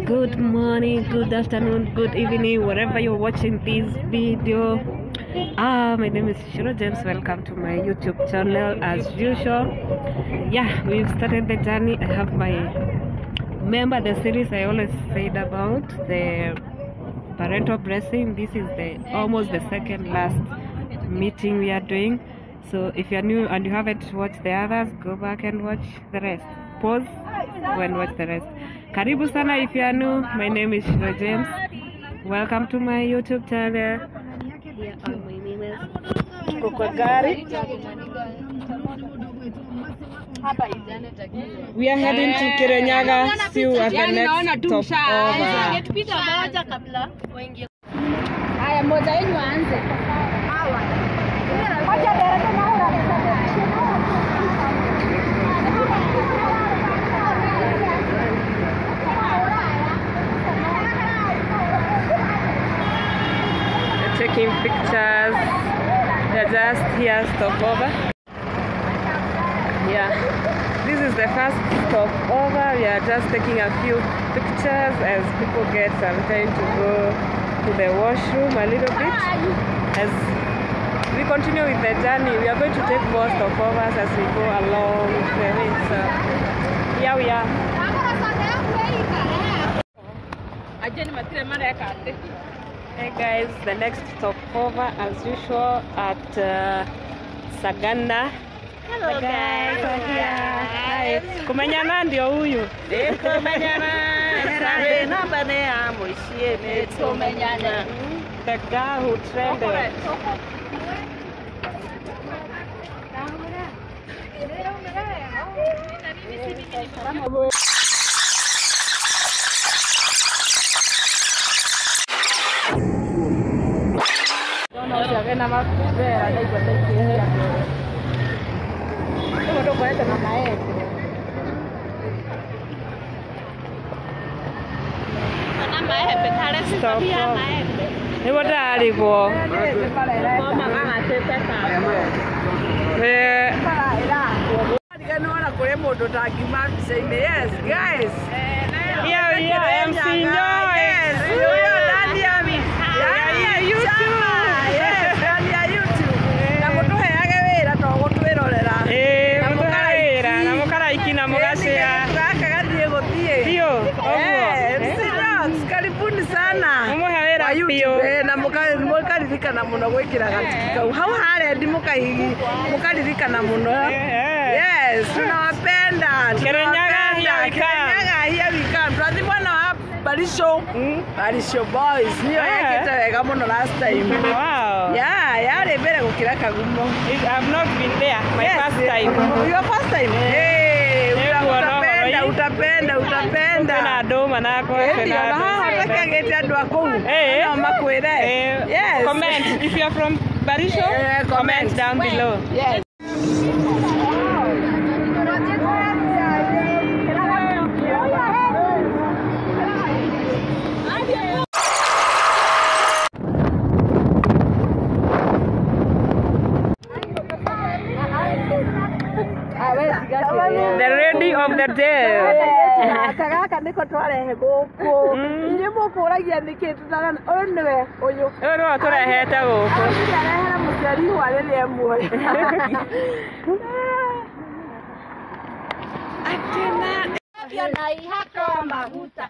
Good morning, good afternoon, good evening, wherever you're watching this video. My name is Shiro James. Welcome to my YouTube channel as usual. Yeah, we've started the journey. I have my member, the series I always said about, the parental blessing. This is almost the second last meeting we are doing. So if you're new and you haven't watched the others, go back and watch the rest. Pause and watch the rest. Karibu sana if you are new. My name is Shiro James. Welcome to my YouTube channel. Here are my neighbors. Kokogari. We are heading to Kirinyaga. See you at the next taking pictures. They're just here stopover. Yeah, this is the first stopover. We are just taking a few pictures as people get some time to go to the washroom a little bit. As we continue with the journey, we are going to take more stopovers as we go along the way. So here we are. Hey guys, the next stopover as usual at Sagana. Hello guys. Hi. Kumenyana ndio huyu. Kumenyana. Sare namba ne amuishie ne kumenyana. The guy who trended. Yes, guys. Yeah, MC Noise. Mukaririkana muno gwikira gatikika hau harendi mukaririkana muno. Yes, tunawapenda. Kirinyaga here we come. Brother bwana wa Barisho boys niyo yekete wega muno last time. Wow. Yeah, yare mbere gukira Kagumo. I've not been there. My first time. Your first time? Hey, utapenda. Na doma nako gete andu akou. No makwire. Yes. Comment if you are from Barisho. Comment down below. Yes. The ready of the day. Kagaka niko twarehe guku. Inye mukuragia niki tutana onwe uyu. Ero turehete guku. Arehera muciari wa riri emwe. Atena na ihako maguta.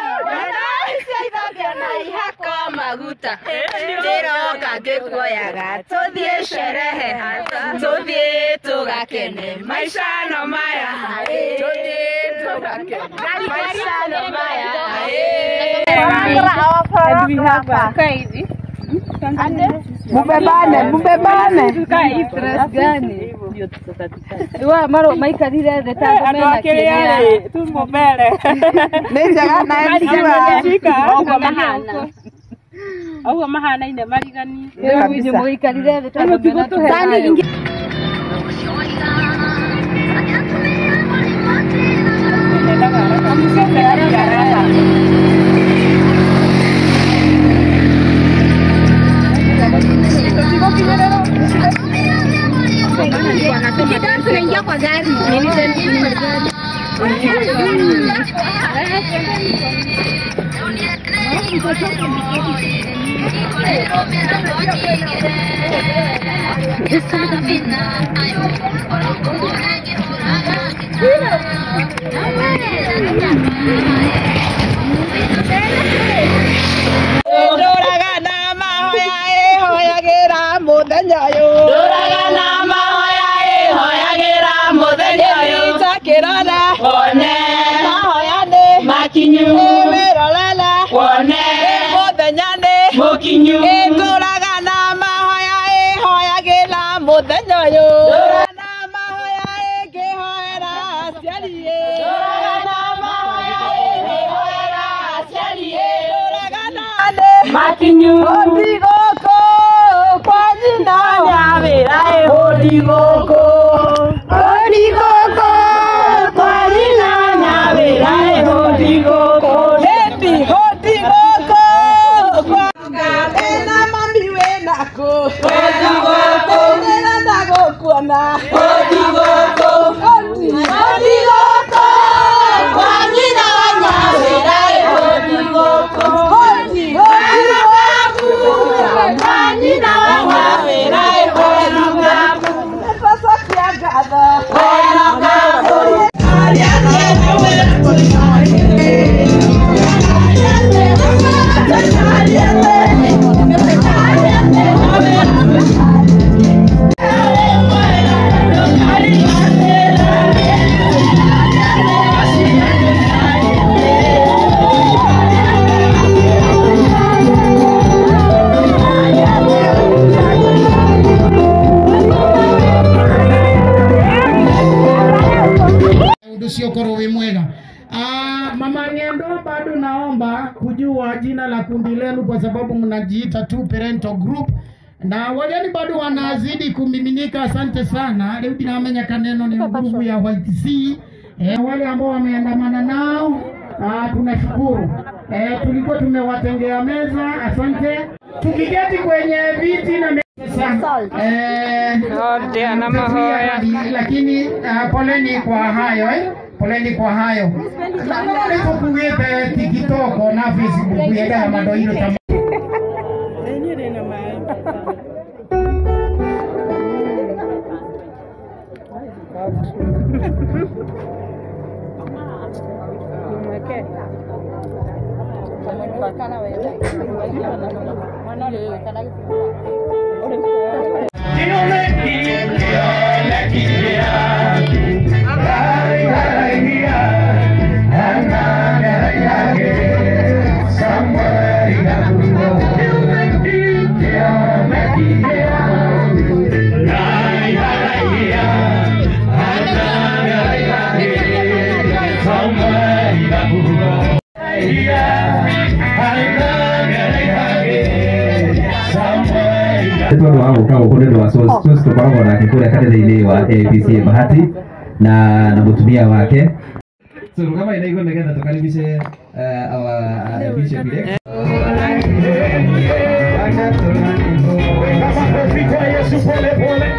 Maguta. Ndiroka ngikuoyaga tuthie sherehe tuthie tugakene maisha no maya tuthie tugakene maisha no maya. And we have a Mubebane. Tukai gani? Dua maro maikarire the tango mena kile. Tumobere. Nenjaga na msiwa. Au mahana ine marigani. Ndio mwikarire the tango mena. Mama Ngendo, bado naomba kujua jina la kundi lenu kwa sababu mnajiita tu parental group na wageni bado wanazidi kumiminika. Asante sana. Leo tunamenya kaneno ni nguvu ya White Sea. Wale ambao wameandamana nao tunashukuru. Tulikuwa tumewatengea meza. Asante. Tukiketi kwenye viti na meza. Lakini poleni kwa hayo poleni kwa hayo. Niko kuweka TikTok na Facebook ya madoido kama Tunaona hapo kwa upande wa source tunaona na kikundi kati ile wa ABC Bahati na mtumia wake. So kama ile iko ndani tukaribishe our bishop ile. Yesu pole pole.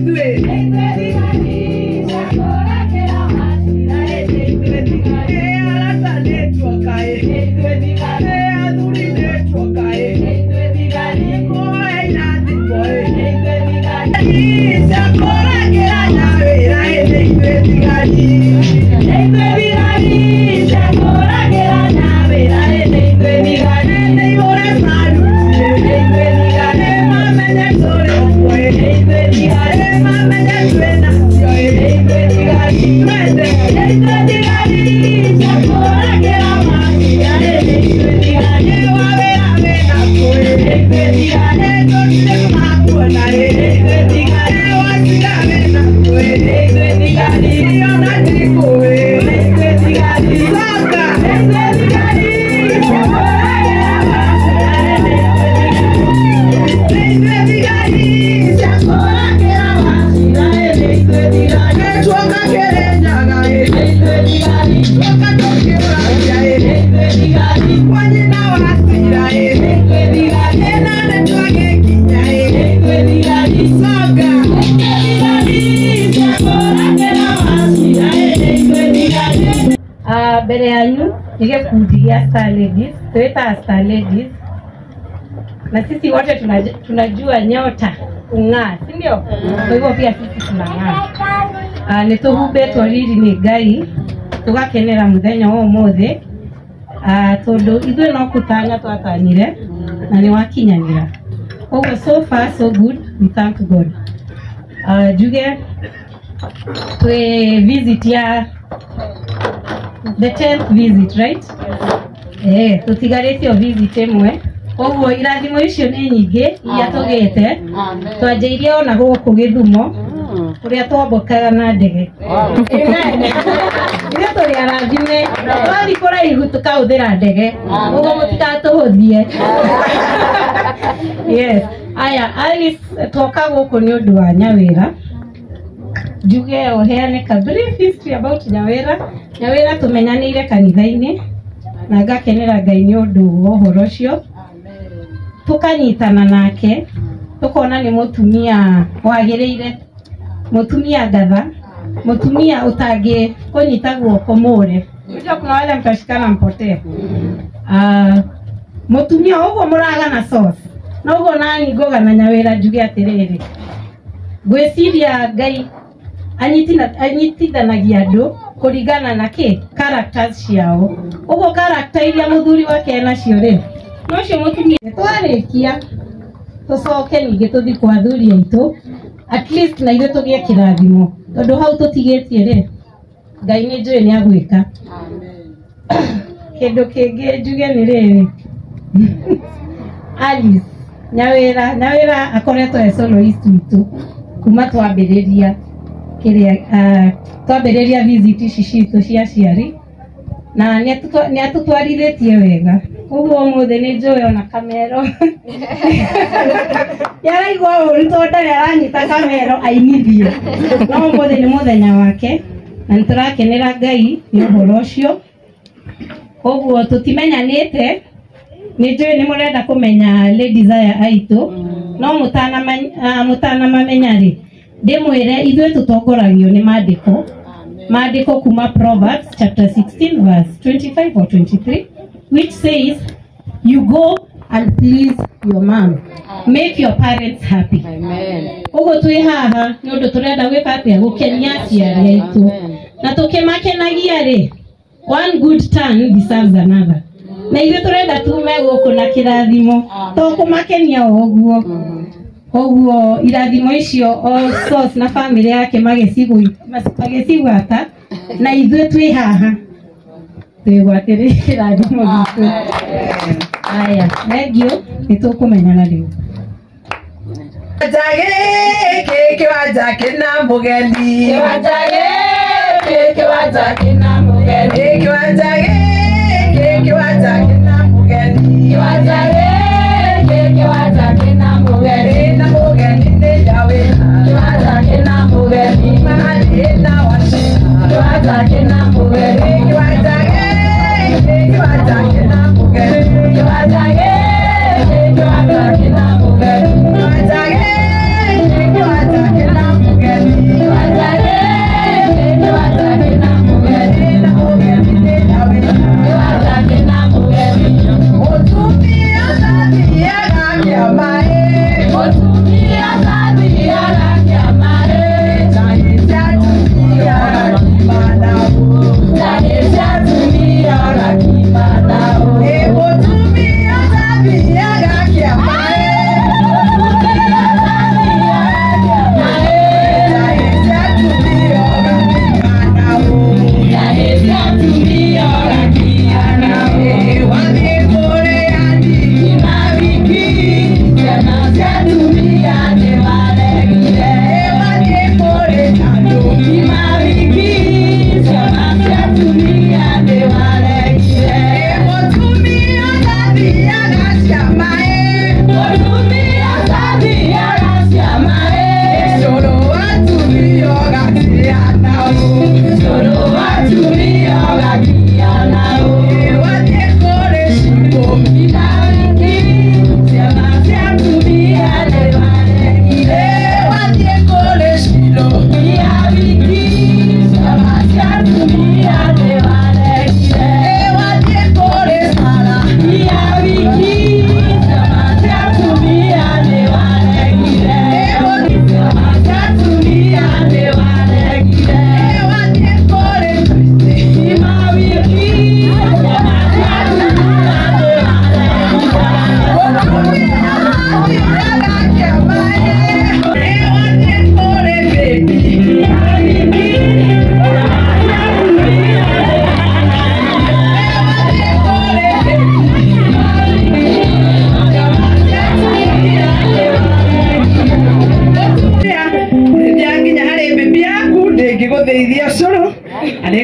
Yeah. mbere yanyu ni gikundi gĩa Star Ladies, twĩta Star Ladies, na sisi wote tunajua nyota kung'aa, si ndio? Kwa hivyo pia sisi tunang'aa. Nĩ tũhumbĩtwo riri nĩ Ngai, tugakenera mũthenya wa ũmũthĩ, tondũ ithuĩ no kũtanya twatanyire na nĩ wakinyanĩra. Koguo so far so good, we thank God. Njuge twĩ visit ya the 10th visit, right? Tutigarĩtio visit ĩmwe. Koguo irathimo icio nĩ nyingĩ iria tũgĩte. Twanjĩirie ona gũkũ Gĩthumo kũrĩa twambokaga na ndege. Nĩ tũrĩ arathime, twathiĩ kũraihu tũkahũthĩra ndege. Ũguo mũtigatũhũthie. Yes. Aya, Alice twoka gũkũ nĩ ũndũ wa Nyawĩra. Njuge ũheane ka brief history about Nyawĩra. Nyawĩra tũmenyanĩire kanitha-inĩ na ngakenera Ngai nĩ ũndũ wa ũhoro ũcio. Tukanyitana nake, tukona nĩ mũtumia wagĩrĩire, mũtumia ngatha, mũtumia ũtangĩ kũnyita guoko mũre. Unajua kuna wale mtashikana mpotee. Mũtumia ũguo mũragana sauce. Na ũguo nani ngoga na Nyawĩra njuge atĩrĩrĩ. Ngwĩciria Ngai anyitithanagia andũ kũringana na characters ciao. Ũguo character iria mũthuri wake nacio rĩ. Nocio mũtumia twarĩkia tũcoke ningĩ tũthiĩ kwa athuri aitũ, at least na ithuĩ tũgĩe kĩrathimo, tondũ hau tũtigĩtie rĩ, Ngai nĩ njũĩ nĩ agwĩka. Kĩndũ kĩngĩ njuge nĩ rĩrĩ, Alice Nyawĩra akoretwo soloist witũ kuma twambĩrĩria twambĩrĩria visit ici citũ cia aciari, na nĩ atũtwarithĩtie wega. Ũguo ũmũthĩ nĩ njũĩ ona kamero yaraigua ũru tondũ ndarĩ aranyita kamero ainithie, no ũmũthĩ nĩ mũthenya wake na nĩ tũrakenera Ngai nĩ ũhoro ũcio. Ũguo tũtimenyanĩte, nĩ njũĩ nĩ mũrenda kũmenya ladies aya aitũ, no mũtanamamenya rĩ, ndĩmwĩre ithuĩ tũtongoragio nĩ maandĩko kuma Proverbs chapter 16 verse 25 or 23, which says, you go and please your mom, make your parents happy. Amen. Ũguo twĩ haha nĩ ũndũ tũrenda gwĩka atĩa, gũkenia aciari aitũ, na tũkĩmakenagia rĩ, one good turn deserves another. Na ithuĩ tũrenda tume gũkũ na kĩrathimo, to kũmakenia ũguo. Ũguo irathimo icio o Source na family yake magĩcigwata, na ithuĩ twĩ haha twĩgwatĩrĩra kĩrathimo gitũ. Aya, thengio, nĩ tũkũmenyana rĩu. Kiwanja kĩna mũgeni. Kiwanja gĩkĩ kĩna mũgeni. Kiwanja kĩna mũgeni. Kiwanja gĩkĩ kĩna mũgeni. Na mũgeni nĩ Nyawĩra. Kiwanja kĩna mũgeni. Marĩ na wacina. Kiwanja kĩna mũgeni. Kiwanja kĩna mũgeni. Kiwanja gĩkĩ kĩna mũgeni. Kiwanja kĩna mũgeni.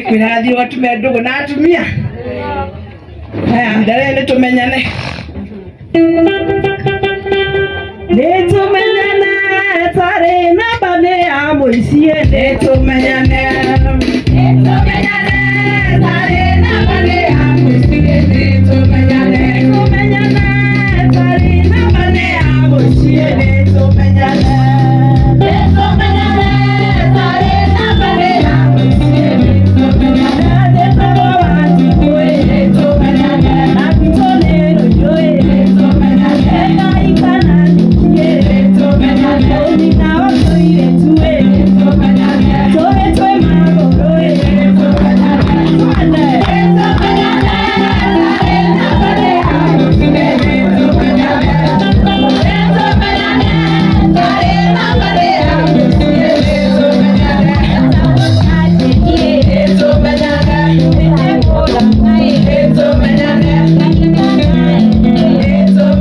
Kuna di watu medogo na atumia. Haya, ndalele tumenyane. Leto menyane, tare na bane amoisie. Leto menyane, tare na bane amoisie. Leto menyane, tare na bane amoisie. Leto menyane, tare na bane amoisie. Leto menyane, leto menyane, akutolero joe. Leto menyane, kaikana nikie. Leto menyane, nina otoire tue. Leto menyane, toe toe magoroe. Leto menyane, leto menyane, tare na bane amoisie. Leto menyane, leto menyane, tare na bane amoisie. Leto menyane, leto menyane, leto menyane, leto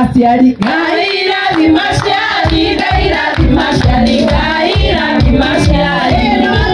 aciari gaira dimasiari gaira dimasiari gaira dimasiari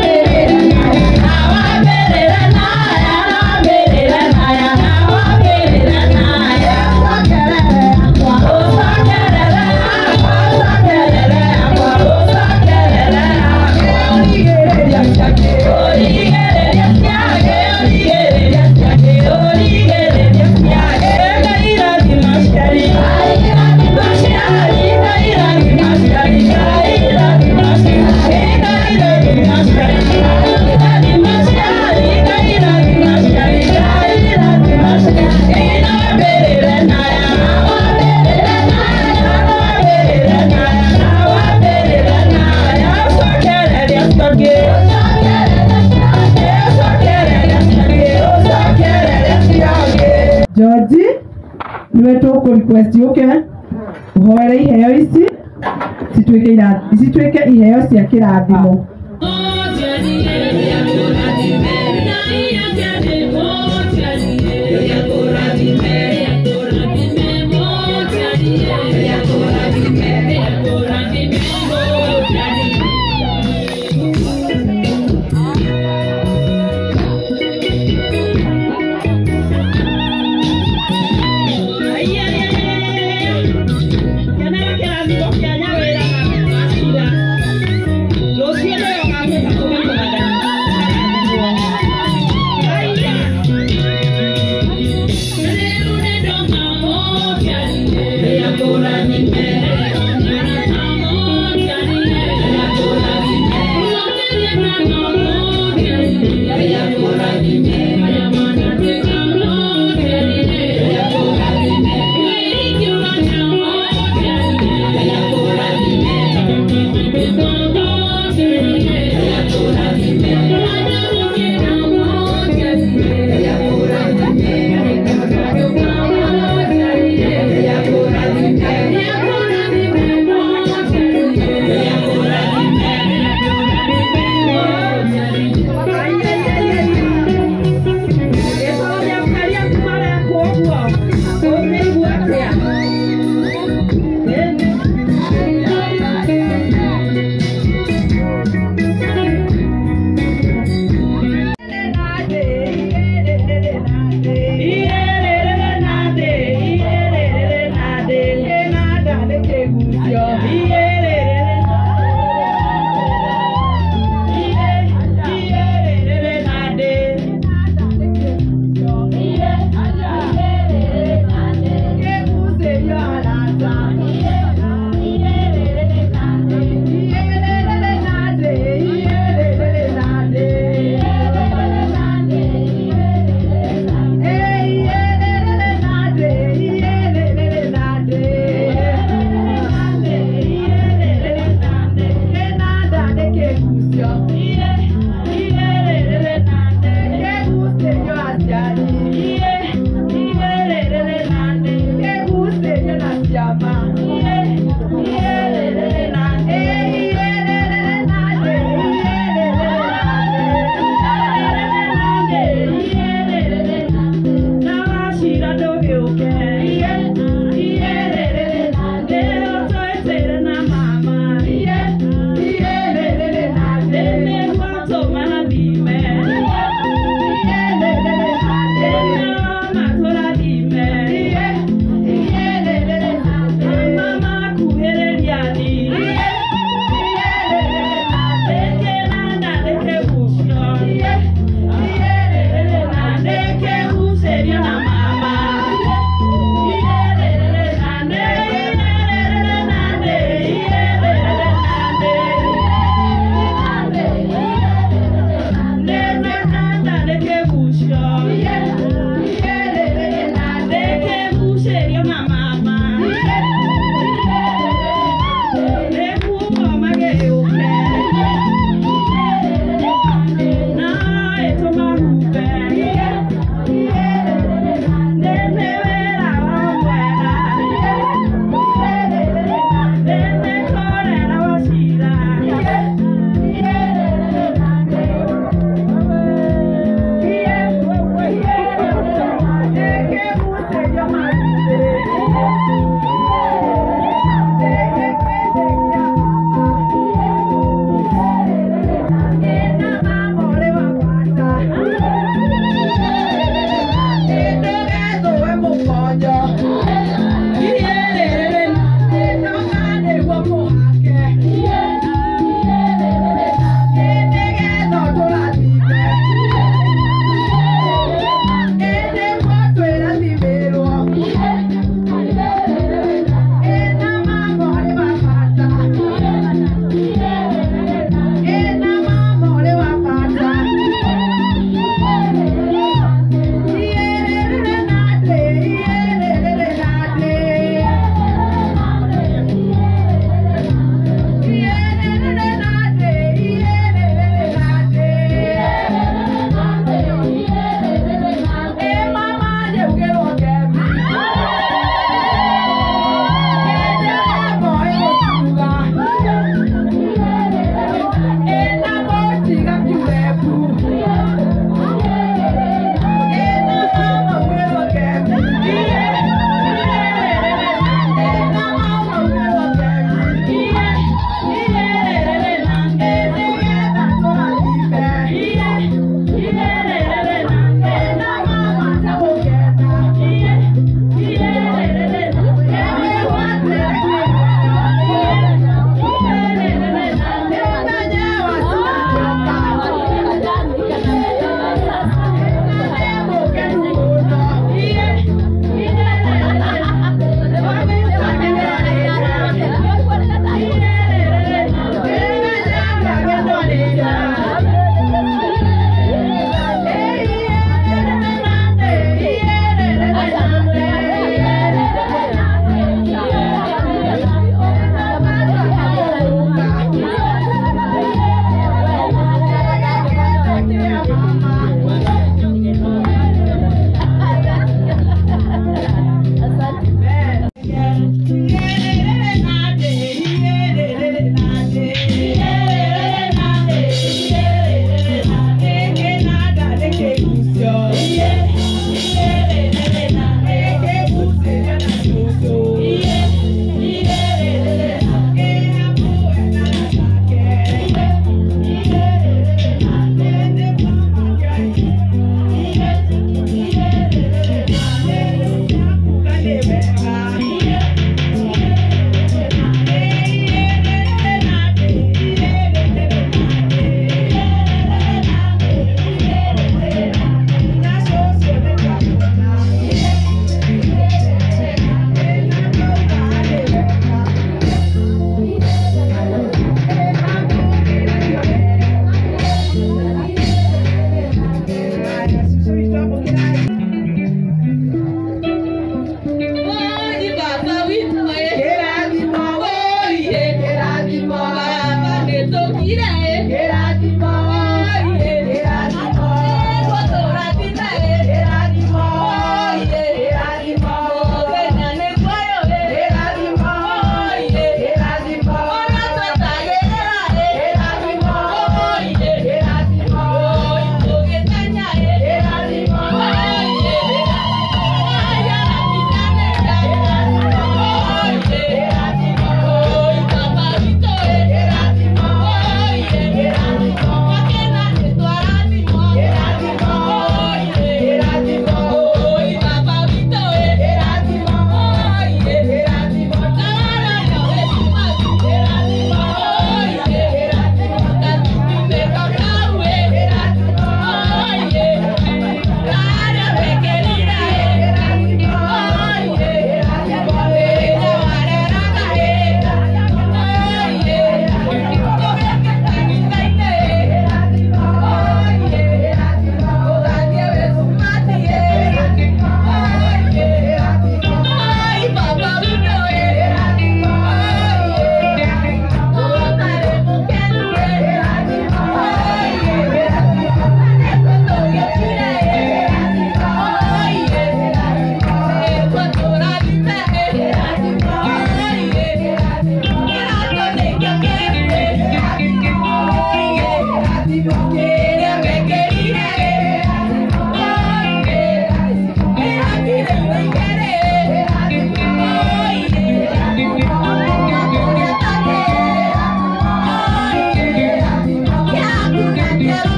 George, niwe tuku request yuke uhoere iheo ici cituike iheo cia kirathimo.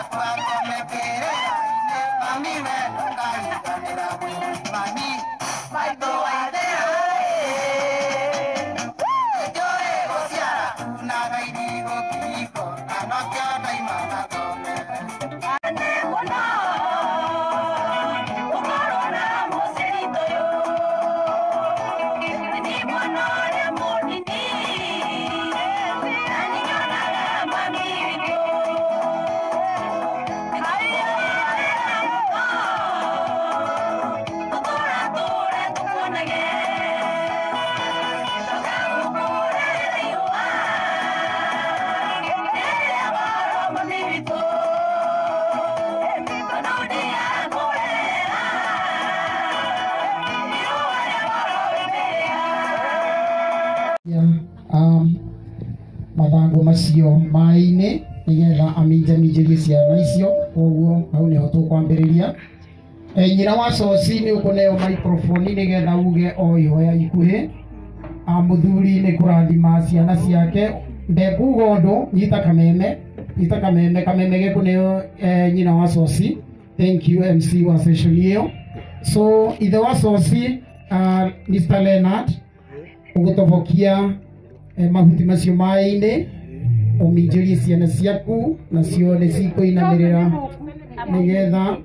Mathango macio mai-inĩ nigetha aminjaminjĩrie ciana icio koguo hau nĩho tũkwambĩrĩria. Nyina wa Coci nĩ ũkũneo microphone nigetha uge o ihoya ikuhĩ. Mũthuri nĩ kũrathima ciana ciake ndekuga ũndũ nyita kameme gĩkũneo nyina wa Coci. Thank you MC wa session hiyo. So ithe wa Coci Mr. Leonard ũgũtobokia mahuti macio mai-inĩ ũminjĩrie ciana ciaku nacio nĩ cikũinamĩrĩra nigetha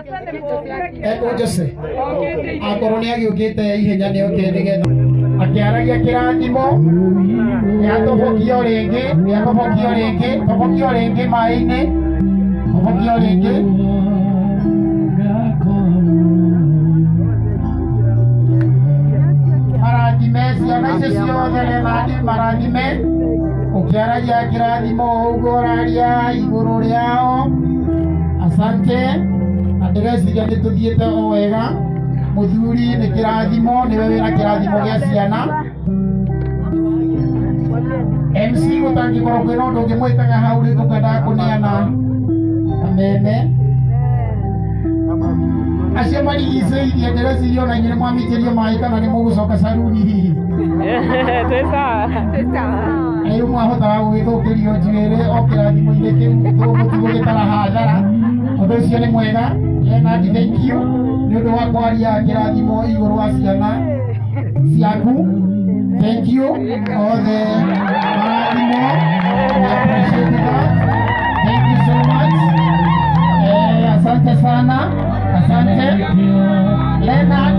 Jose akorwo nĩ agĩũkĩte ihenya nĩoke nigetha akĩaragia kĩrathimo nĩatobokio rĩngĩ mai-inĩ tobokio rĩngĩ ciana icio ciothe Leonard marathime ukiaragia kirathimo uguo ũraria igũrũ rĩao. Asante na ndĩreciria nĩ tũthiĩte o wega. Mũthuri nĩ kĩrathimo nĩwe wĩna kĩrathimo gĩa ciana. MC gũtangĩkorwo kwĩna ũndũ ũngĩmwĩtaga hau rĩ tũkwendaga kũneana kameme acio marigicĩirie ndĩreciria ona inyuĩ nĩmwaminjĩrio maĩ kana nĩ mũgũcoka caruni hihi. Rĩu mwahotaga gũgĩthũkĩrio njuĩrĩ o kĩrathimo-inĩ kĩu tũgũtigwo gĩtara hathara. Ũndũ ũcio nĩ mwega. Leonard, thank you nĩ ũndũ wa kwaria kĩrathimo igũrũ wa ciana ciaku. Thank you othe marathimo. Thank you so much. Asante sana. Asante. Leonard.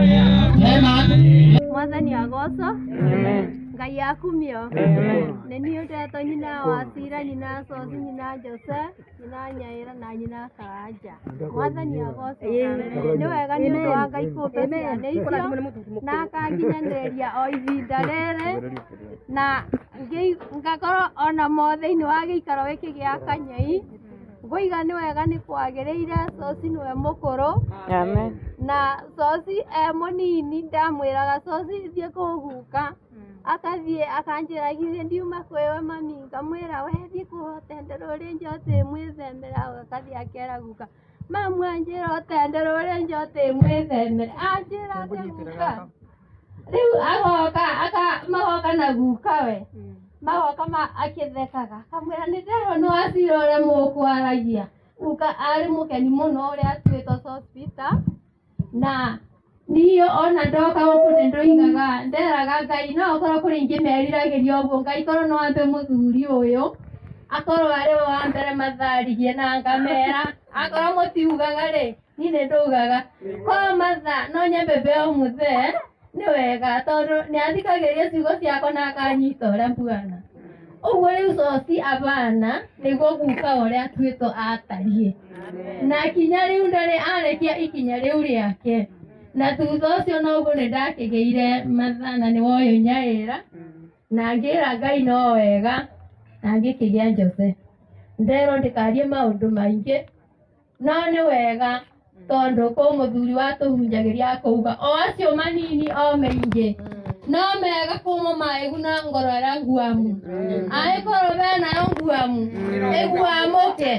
Mwathani agoco. Ngai yakumio. Nĩ ũndetwo nyina wa Sira, nyina Coci, nyina Jose, nyina Nyaĩra na nyina Karanja. Mwathani agoco. Nĩ wega nĩ ũndũ wa Ngai kũmbe ciana icio na akanginyanĩrĩria o ihinda rĩrĩ na ngakorwo ona thĩinĩ wa gĩikaro gĩkĩ gĩa Kanyai. Ngũiga nĩ wega nĩ kwagĩrĩire. Coci nĩwe mũkũrũ na Coci mũnini ndamwĩraga Coci thiĩ kũhuka akathiĩ akanjĩra githĩ ndiuma kwĩwe mami, ngamwĩra we thiĩ kũhotendera ũrĩa njotĩ mwĩthemera. Akathiĩ akera guka mamu anjĩra ũtendera ũrĩa njotĩ mwĩthemera. Anjĩra atĩ guka rĩu magoka na guka we magoka akĩthekaga akamwĩra nĩ nderwo nĩ wacira ũrĩa mũkwaragia. Guka arĩ mũkeni mũno ũrĩa atuĩtwo Hospital na niyo ona ndoka gũkũ nĩ ndũigaga nderaga Ngai no okorwo kũrĩ ingĩmeriragĩria ũguo Ngai korwo no ambe mũthuri ũyũ akorwo arĩ wa mbere matharigie na ngamera. Akorwo mũtiugaga rĩ niĩ nĩ ndũgaga kwa matha no nyambe mbeo mũthee nĩ wega tondũ nĩ athikagĩria ciugo ciakwa na akanyita ũrĩa mbuana. Ũguo rĩu Coci abana nĩguo guka ũrĩa atuĩtwo atarie na kinya rĩu ndarĩ arĩkia ikinya rĩu rĩake. Na thutha ũcio noguo nĩ ndakĩgĩire matha na nĩ woywo Nyaĩra na ngĩra Ngai no wega na ngĩkĩgĩa Jose. Nderwo ndĩkarie maũndũ maingĩ no nĩ wega tondũ kwĩ mũthuri watũhunjagĩria akauga o acio manini o maingĩ no mega kuma maĩgu na ngoro ĩrĩa nguamu. Angĩkorwo benayo nguamu ĩguamũke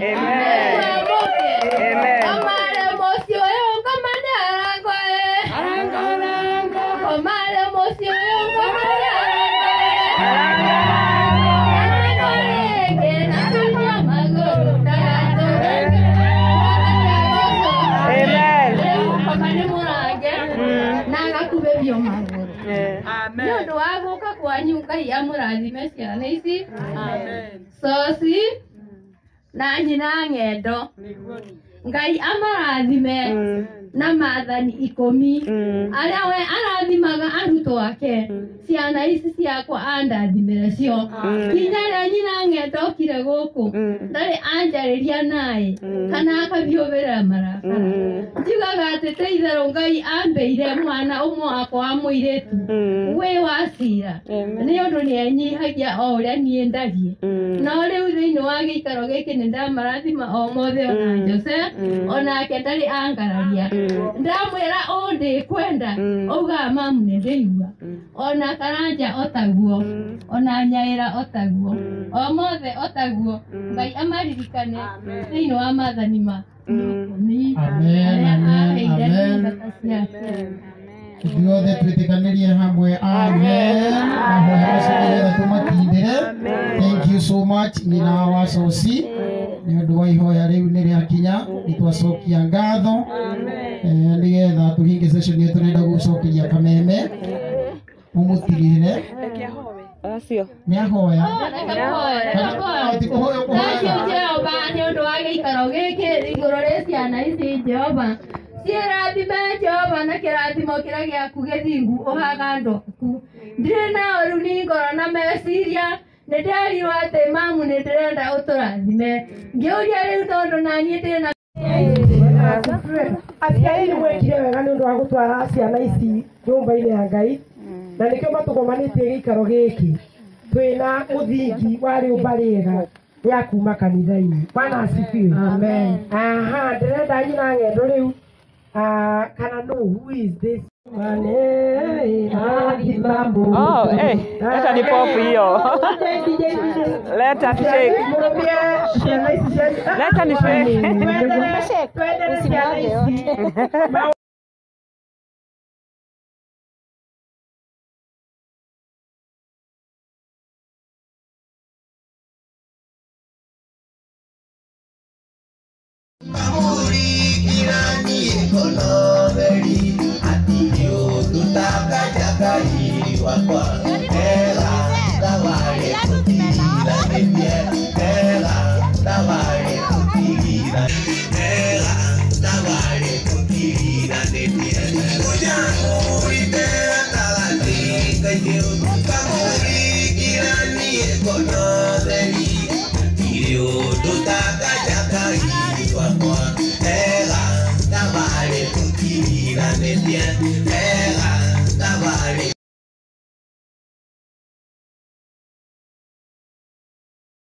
omare mũciĩ ũyũ ngomane arangoe omare mũciĩ ũyũ ngomane arangoe na tunya magũrũ ndagatũre Ngai amũrathime ciana ici. Soci na nyina Ng'endo. Ngai amarathime na maathani 10 arĩa we arathimaga arutwo ake. Ciana ici ciakwa andathimĩra cio. Kinya rĩa nyina Ng'endo okire gũkũ ndarĩ anjarĩria naĩ kana akabiũbĩra marakara. Njugaga atĩ ti itherũ Ngai ambĩire mwana ũmwe wakwa wa mũirĩtu wĩ wa cira nĩ ũndũ nĩenyihagia o ũrĩa niĩ ndariĩ. No rĩu thĩinĩ wa gĩikaro gĩkĩ nĩ ndamarathima o mothe ona Jose onake ndarĩ angararia. Ndamwĩra ũũ ndĩkwenda auga mamu nĩ ndĩigua. Ona Karanja otaguo ona Nyaĩra otaguo o mothe otaguo. Ngai amaririkane thĩinĩ wa maathani ma Amen, amen, amen. Ithuothe twĩtĩkanĩrie hamwe. Amen. Thank you so much nyina wa Soci nĩ ũndũ wa ihoya rĩu nĩ rĩakinya. Nĩtwacokia ngatho nĩgetha tũhinge session ĩyo. Tũrenda gũcokeria Kameme mũmũtirĩre nĩahoya Jehova nĩ ũndũ wa gĩikaro gĩkĩ igũrũ rĩa ciana ici. Jehova ciĩrathime Jehova na kĩrathimo kĩrĩa gĩaku gĩthingu ũhaga andũ aku. Ndirĩ na ũru nĩ ngoro na meciria. Nĩ nderirwo atĩ mamu nĩ ndĩrenda ũtũrathime. Ngĩũria rĩu tondũ naniĩ ndĩ na aciari nĩ mwekire wega nĩ ũndũ wa gũtwara ciana ici nyũmba-inĩ ya Ngai, na nĩkĩo matũgomanĩtie gĩikaro gĩkĩ twĩna mũthingi wa rĩũmba rĩega rĩa kuma kanitha-inĩ. Bwana asifiwe. Amen. Ndĩrenda nyina Ng'endo rĩu kana no, who is this? Acha ni pop hiyo. Leta tushake. Leta ni shake. Yeah.